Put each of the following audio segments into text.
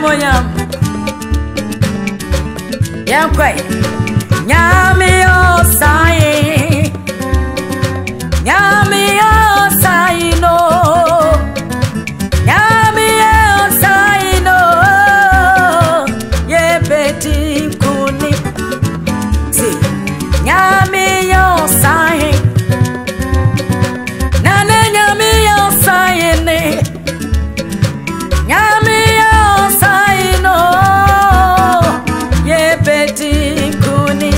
moyam yam kwai nyame osai no nyame osai no ye beti kuni si nyame osai nane nyame osai ne nyame osai no ye beti kuni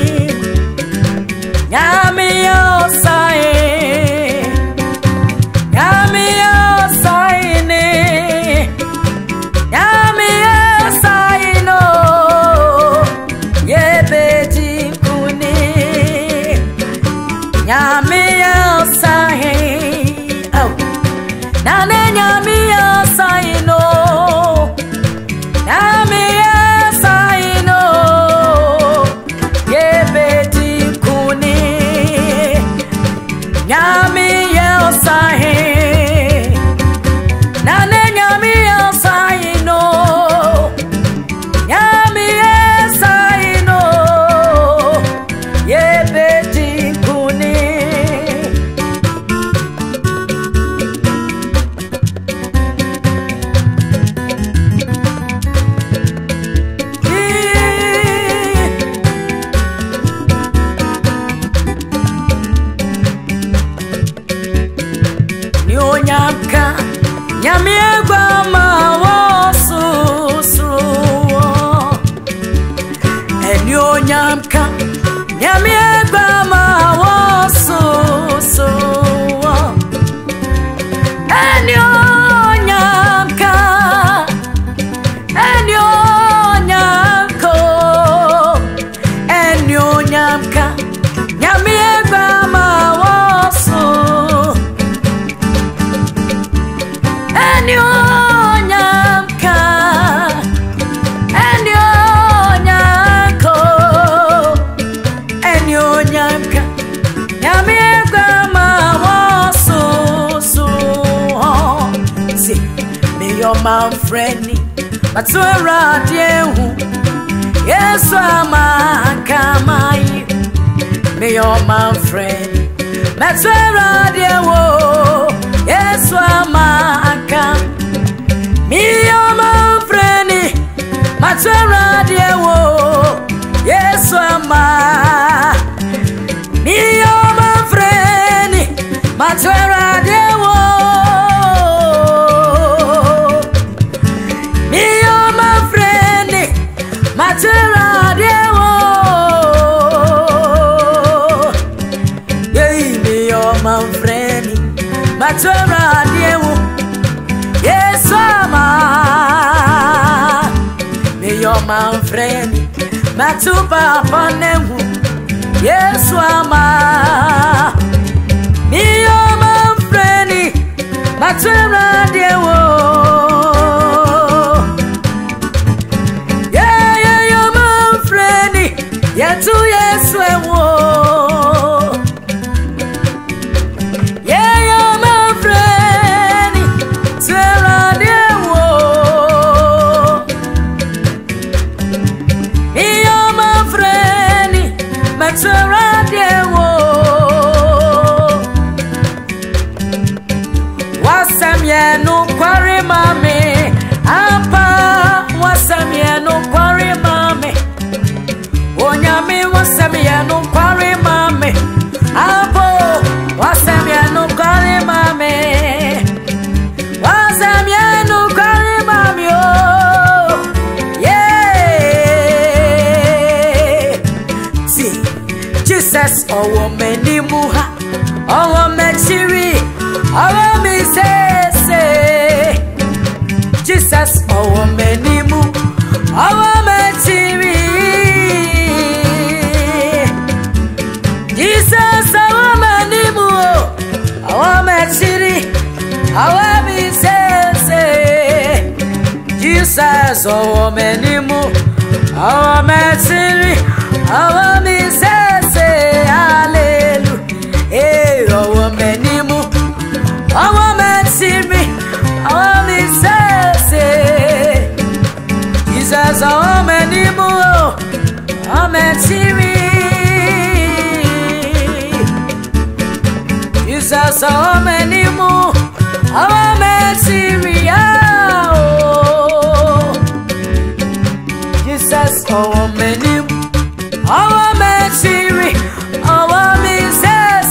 nyame osai ne nyame osai no ye beti kuni nyame osai oh nane nyame osai no nyame osai no ye beti kuni nyame osai nane nyame osai no nyame osai no ye beti kuni nyonyaka nyame egwa ma wosu nyonyaka nyame egwa ma wosu nyonyaka nyonyaka nyame egwa ma wosu nyonyaka nyonyaka nyame egwa ma wosu si me your man friendly but so radieu yesu amakamai me your man friendly but so radieu yesu amakam me your man friendly but so radieu yesu amakam me your man friendly but so radieu me your man friendly but so radieu yeah me your man friendly but so radieu yes ama me your man friendly matupa panemu yes ama me your man friendly but so radieu yeah your man friendly yeah to yes ewo wasamienu kwari mame apa wasamienu kwari mame onyame wasamienu kwari mame apo wasamienu kwari mame wasamienu kwari mame oh yeah see Jesus owo menimu ha owo mechiri owo mi say Jesus owo menimu owo mechiri Jesus owo menimu owo mechiri owo mi say Jesus owo menimu owo mechiri owo mi say hallelujah eh owo menimu owo mechiri owo mi say Jesus, oh many more. Our Messiah, oh Jesus, oh many. Our Messiah, our Messiah,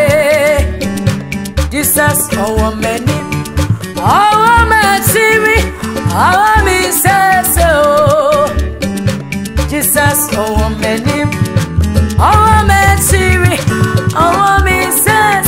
Jesus, oh many. Our Messiah, our Messiah, oh Jesus, oh many. Our Messiah, our Messiah.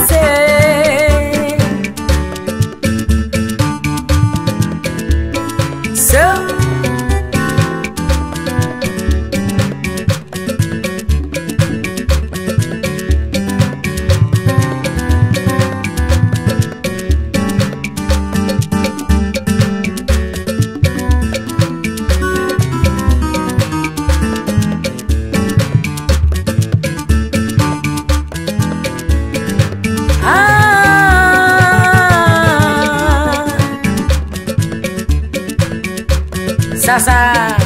Sasa